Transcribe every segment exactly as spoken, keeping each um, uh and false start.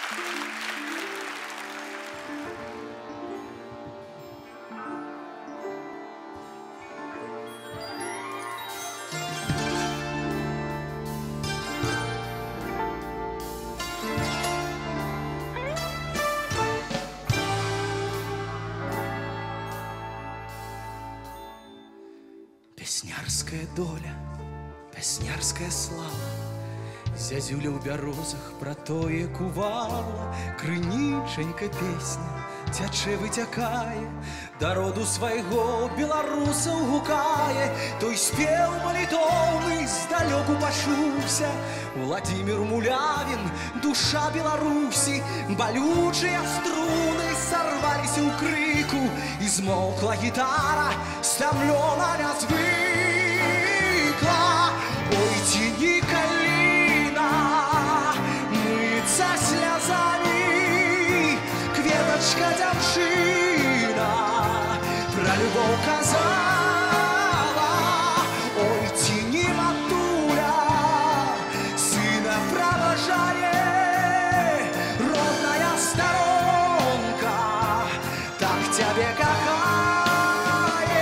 Пяснярская доля, пяснярская слава, зязюля ў бярозах пра тое кувала. Крынічанька песня цячэ выцякае, да роду свайго беларусаў гукае. Той спеў малітоўны здалёку пачуўся, Владзімір Мулявін, душа Беларусі. Балючыя струны сарваліся ў крыку, і змоўкла гітара, стамлёна не звыкла. Ой, ці не каліна мыцца слязамі, кветачка дзяўчына пра любоў казала. Ой, ці не матуля сына праважае, родная старонка так цябе кахае.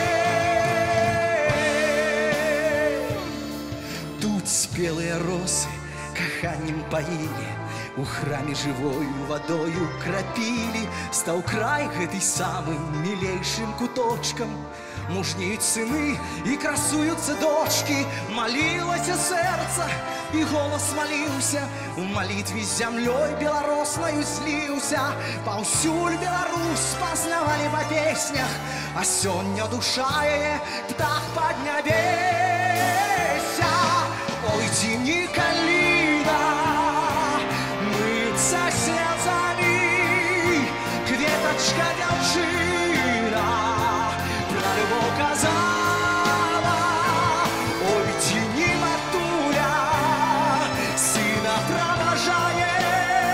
Тут спелыя росы каханнем паілі, у храме жывою вадою крапілі. Стаў край гэтай самым мілейшым куточкам, мужнеюць сыны і красуюцца дочкі. Малілася сэрца і голас маліўся, у малітве з зямлёй белароснаю зліўся. Паўсюль Беларусь пазнавалі па песнях, а сёння душа яе птах паднябеся. Ой, ці не каліна мыцца слязамі, кветачка дзяўчына пра любоў казала. Ой, ці не матуля сына праважае,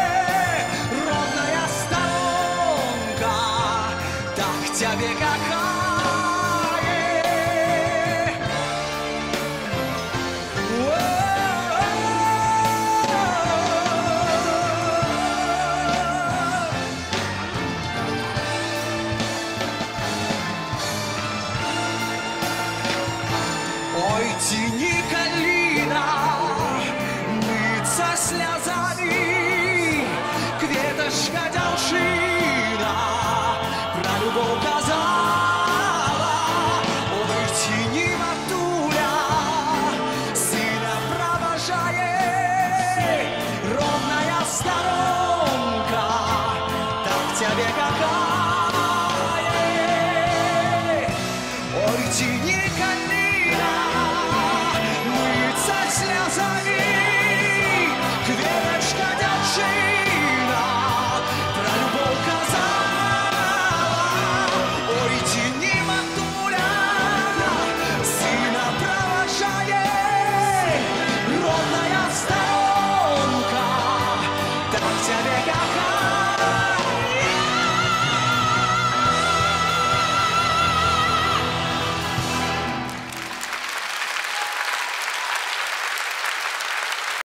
родная старонка так цябе кахае.